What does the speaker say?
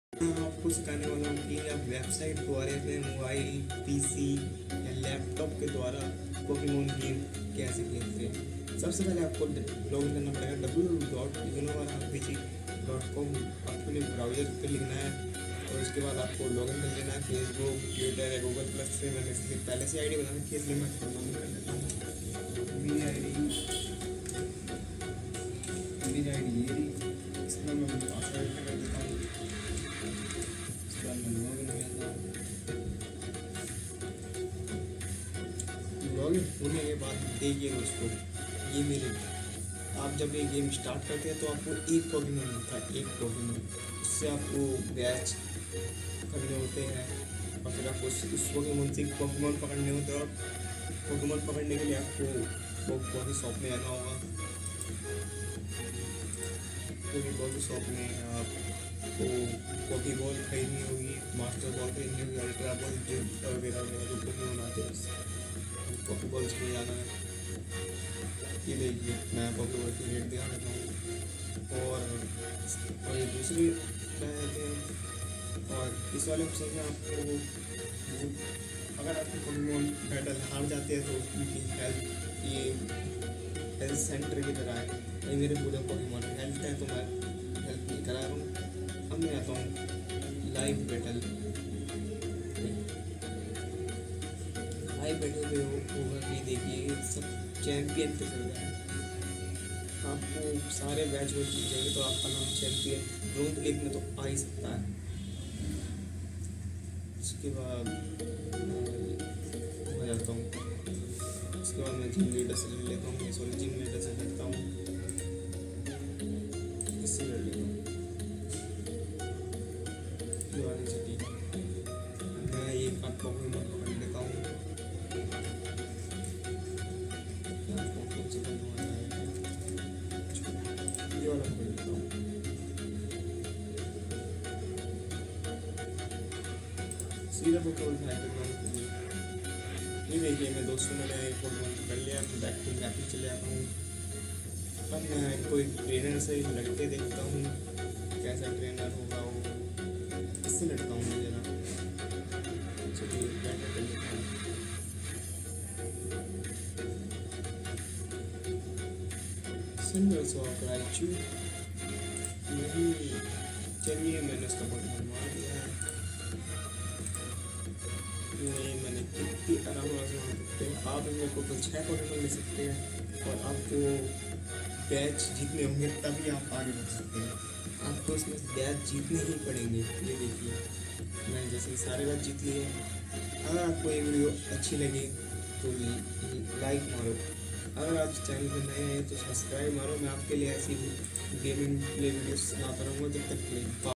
आपको सिखाने वाला हूँ कि आप वेबसाइट द्वारा अपने मोबाइल, पीसी या लैपटॉप के द्वारा पोकेमोन गेम कैसे खेलते हैं। सबसे पहले आपको लॉगिन करना पड़ेगा www.innovarpg.com। आपको ब्राउज़र पे लिखना है और उसके बाद आपको लॉगिन कर लेना है फेसबुक, ट्विटर या गूगल प्लस से। मैंने इसलिए पहले से आईडी बना रखी है, इसलिए मैं लॉगिन कर लेता हूँ। मेरी आईडी ये रही, इसमें मैं पासवर्ड कर देता हूँ। लॉगिन होने के बाद देखिए दोस्तों, ये मेरे आप जब ये गेम स्टार्ट करते हैं तो आपको एक पोकेमोन मिलता है, एक पोकेमोन। उससे आपको बैच करने होते हैं और फिर आपको उस पोकेमोन से पोकेमोन पकड़ने होते हैं। और पोकेमोन पकड़ने के लिए आपको कॉफी शॉप में आना होगा, क्योंकि कॉफी शॉप में आपको कॉफी बॉल खरीदनी होगी, मास्टर बॉल खरीदनी होगी, अल्ट्रा बॉल वगैरह वगैरह जो पोकेमोन आते हैं कॉफी बॉल्स में जाना है। ये देखिए मैं कॉफी बॉल की रेट दिखा देता हूँ। और ये दूसरे क्या कहते हैं, और इस वाले ऑप्शन में आपको अगर आपके पोकेमोन बैटल हार जाते हैं तो उनकी हेल्थ, ये हेल्थ सेंटर की तरह है। मेरे पूरे पोकेमोन हेल्थ है तो मैं हेल्प नहीं करा रहा हूँ। अब मैं आता हूँ लाइव बैटल। लाइव बैटल में होगा कि देखिए सब चैंपियन पे चल रहा है। आपको सारे बैच हो जाएंगे तो आपका नाम चैंपियन ब्रोंज लीग में तो आ ही सकता है। उसके बाद हो जाता हूँ। उसके बाद मैं जिम लीडर से ले लेता हूँ, जिम लीडर से लेता हूँ, इससे ले लेता हूँ। मैं एक आपको पकड़ लेता हूँ। ये वाला पकड़ लेता हूँ। सीधा पोकेमोन फाइट करता हूँ। ये देखिए मैं दोस्तों मैंने एक पोकेमोन पकड़ लिया। मैं बैक टू मैप में चले आता हूँ। अब मैं कोई ट्रेनर से लड़के देखता हूँ, कैसा ट्रेनर होगा वो, इससे लड़ता हूँ मैं जरा। चलिए बैटल कर लेता हूँ। नहीं, चलिए मैंने उसका पोकेमोन मार दिया है। नहीं, मैंने कितनी आराम से मार सकते हैं। आप इनमें टोटल 6 पोकेमोन ले सकते हैं और आपको बैच जीतने होंगे तभी आप आगे बढ़ सकते हैं। आपको इसमें बैच जीतने ही पड़ेंगे। ये देखिए मैंने जैसे सारे बैच जीत लिए। अगर आपको ये वीडियो अच्छी लगी तो लाइक मारो। अगर आप चैनल पर नए हैं तो सब्सक्राइब मारो। मैं आपके लिए ऐसी गेमिंग प्ले वीडियोस लाता रहूँगा जब तक